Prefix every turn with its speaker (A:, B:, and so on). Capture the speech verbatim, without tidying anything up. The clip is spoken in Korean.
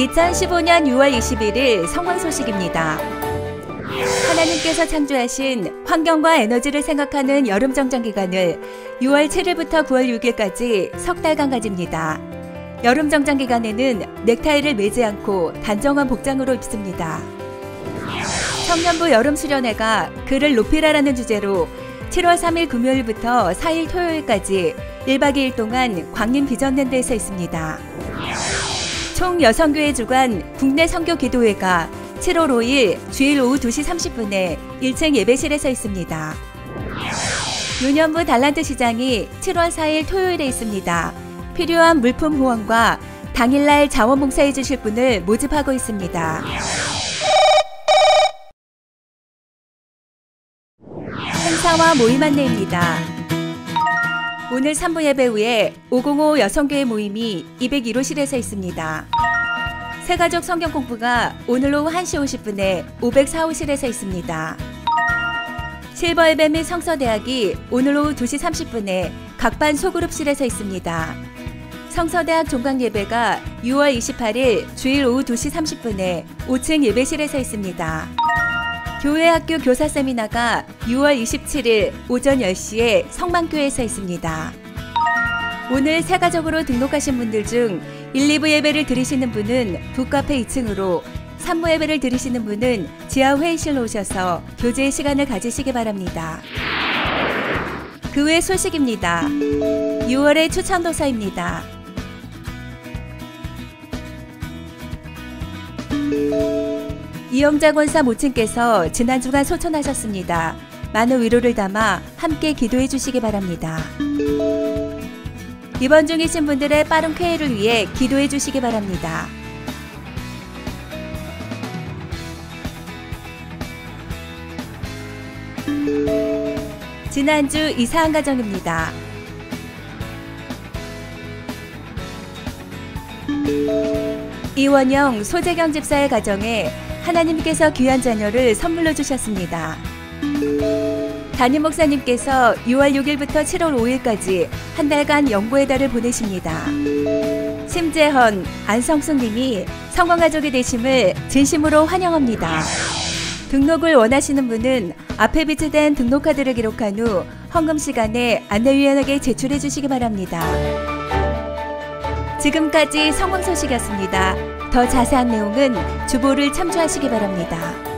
A: 이천십오 년 유월 이십일일 성황 소식입니다. 하나님께서 창조하신 환경과 에너지를 생각하는 여름 정장 기간을 유월 칠일부터 구월 육일까지 석 달간 가집니다. 여름 정장 기간에는 넥타이를 매지 않고 단정한 복장으로 입습니다. 청년부 여름 수련회가 그를 높이라라는 주제로 칠월 삼일 금요일부터 사일 토요일까지 일박 이일 동안 광림 비전랜드에서 있습니다. 총 여성교회 주관 국내 선교 기도회가 칠월 오일 주일 오후 두 시 삼십 분에 일 층 예배실에서 있습니다. 유년부 달란트 시장이 칠월 사일 토요일에 있습니다. 필요한 물품 후원과 당일날 자원봉사해 주실 분을 모집하고 있습니다. 행사와 모임 안내입니다. 오늘 삼 부 예배 후에 오공오 여성교회 모임이 이백일 호실에서 있습니다. 새가족 성경 공부가 오늘 오후 한 시 오십 분에 오백사 호실에서 있습니다. 실버 예배 및 성서대학이 오늘 오후 두 시 삼십 분에 각반 소그룹실에서 있습니다. 성서대학 종강 예배가 유월 이십팔일 주일 오후 두 시 삼십 분에 오 층 예배실에서 있습니다. 교회 학교 교사 세미나가 유월 이십칠일 오전 열 시에 성만교회에서 있습니다. 오늘 새가족으로 등록하신 분들 중 일, 이 부 예배를 드리시는 분은 북카페 이 층으로, 삼 부 예배를 드리시는 분은 지하 회의실로 오셔서 교제의 시간을 가지시기 바랍니다. 그 외 소식입니다. 유월의 추천도서입니다. 이영자 권사 모친께서 지난 주간 소천하셨습니다. 많은 위로를 담아 함께 기도해 주시기 바랍니다. 입원 중이신 분들의 빠른 쾌유를 위해 기도해 주시기 바랍니다. 지난주 이사한 가정입니다. 이원영, 소재경 집사의 가정에 하나님께서 귀한 자녀를 선물로 주셨습니다. 담임 목사님께서 유월 육일부터 칠월 오일까지 한 달간 연구의 달을 보내십니다. 심재헌, 안성숙 님이 성공가족이 되심을 진심으로 환영합니다. 등록을 원하시는 분은 앞에 비치된 등록카드를 기록한 후 헌금 시간에 안내위원에게 제출해 주시기 바랍니다. 지금까지 성황 소식이었습니다. 더 자세한 내용은 주보를 참조하시기 바랍니다.